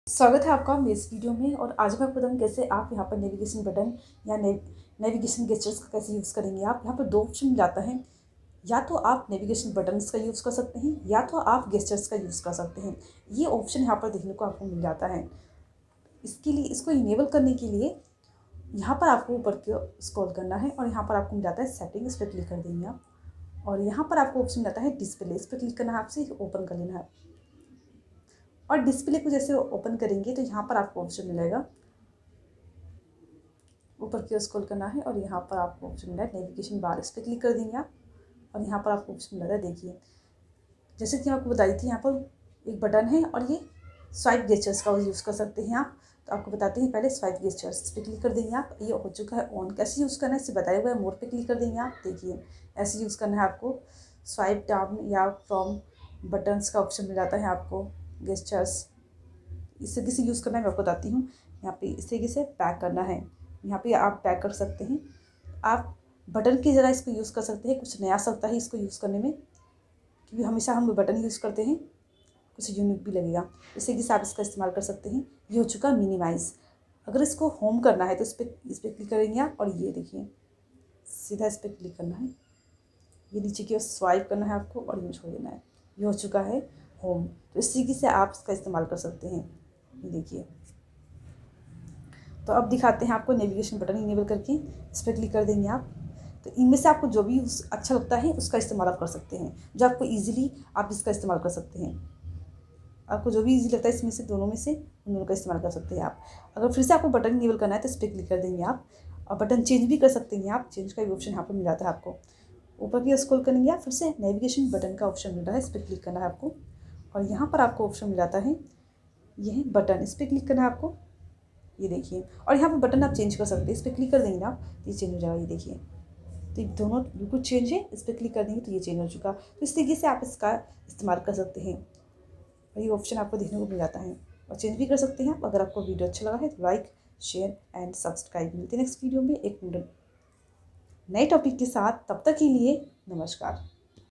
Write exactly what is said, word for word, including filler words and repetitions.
स्वागत है आपका मेरे इस वीडियो में। और आज मैं आपको बताऊँ कैसे आप यहाँ पर नेविगेशन बटन या नेविगेशन गेस्चर्स का कैसे यूज़ करेंगे। आप यहाँ पर दो ऑप्शन मिल जाता है, या तो आप नेविगेशन बटन्स का यूज़ कर सकते हैं या तो आप गेस्चर्स का यूज़ कर सकते हैं। ये ऑप्शन यहाँ पर देखने को आपको मिल जाता है। इसके लिए इसको इनेबल करने के लिए यहाँ पर आपको ऊपर की स्क्रॉल करना है और यहाँ पर आपको मिल जाता है सेटिंग, इस पर क्लिक कर देंगे आप। और यहाँ पर आपको ऑप्शन मिलता है डिस्प्ले, इस पर क्लिक करना है, आपसे ओपन कर लेना है। और डिस्प्ले को जैसे ओपन करेंगे तो यहाँ पर आपको ऑप्शन मिलेगा, ऊपर की ओर स्क्रॉल करना है और यहाँ पर आपको ऑप्शन मिला है नेविगेशन बार, इस पर क्लिक कर देंगे आप। और यहाँ पर आपको ऑप्शन मिला है, देखिए जैसे कि आपको बताई थी, यहाँ पर एक बटन है और ये स्वाइप गेस्चर्स का यूज़ कर सकते हैं आप। तो आपको बताते हैं पहले स्वाइप गेस्चर्स, इस पर क्लिक कर देंगे आप। ये हो चुका है ऑन। कैसे यूज़ करना है इसे बताया हुआ है, मोड पे क्लिक कर देंगे आप। देखिए ऐसे यूज़ करना है आपको। स्वाइप डाउन या फ्रॉम बटन्स का ऑप्शन मिल जाता है आपको, गेस्चर्स इस तरीके से यूज़ करना है मैं आपको बताती हूँ। यहाँ पे इस तरीके से पैक करना है, यहाँ पे आप पैक कर सकते हैं। आप बटन की जगह इसको यूज़ कर सकते हैं, कुछ नया सकता है इसको यूज़ करने में, क्योंकि हमेशा हम बटन यूज़ करते हैं, कुछ यूनिक भी लगेगा। इस तरीके से आप इसका इस्तेमाल कर सकते हैं। ये हो चुका मिनिमाइज़। अगर इसको होम करना है तो इस पर इस पर क्लिक करेंगे आप और ये देखिए सीधा इस पर क्लिक करना है, ये नीचे की ओर स्वाइप करना है आपको और ये छोड़ देना है। ये हो चुका है होम। तो इस तरीके से आप इसका इस्तेमाल कर सकते हैं। ये देखिए, तो अब दिखाते हैं आपको नेविगेशन बटन इनेबल करके, इस पर क्लिक कर देंगे आप। तो इनमें से आपको जो भी अच्छा लगता है उसका इस्तेमाल आप कर सकते हैं, जो आपको इजीली आप इसका इस्तेमाल कर सकते हैं। आपको जो भी इजी लगता है इसमें से दोनों में से उन दोनों का इस्तेमाल कर सकते हैं आप। अगर फिर से आपको बटन इनेबल करना है तो इस पर क्लिक कर देंगे आप। और बटन चेंज भी कर सकते हैं आप, चेंज का भी ऑप्शन यहाँ पर मिल जाता है आपको। ऊपर की स्क्रॉल करेंगे आप, फिर से नेविगेशन बटन का ऑप्शन मिल रहा है, इस पर क्लिक करना है आपको। और यहाँ पर आपको ऑप्शन मिल जाता है यह बटन, इस पर क्लिक करना है आपको। ये देखिए, और यहाँ पर बटन आप चेंज कर सकते हैं, इस पर क्लिक कर देंगे आप तो ये चेंज हो जाएगा। ये देखिए, तो दोनों बिल्कुल चेंज है, इस पर क्लिक कर देंगे तो ये चेंज हो चुका। तो इस तरीके से आप इसका इस्तेमाल कर सकते हैं और ये ऑप्शन आपको देखने को मिल जाता है। और चेंज भी कर सकते हैं आप। अगर आपको वीडियो अच्छा लगा है तो लाइक शेयर एंड सब्सक्राइब। मिलते हैं नेक्स्ट वीडियो में एक नए टॉपिक के साथ, तब तक के लिए नमस्कार।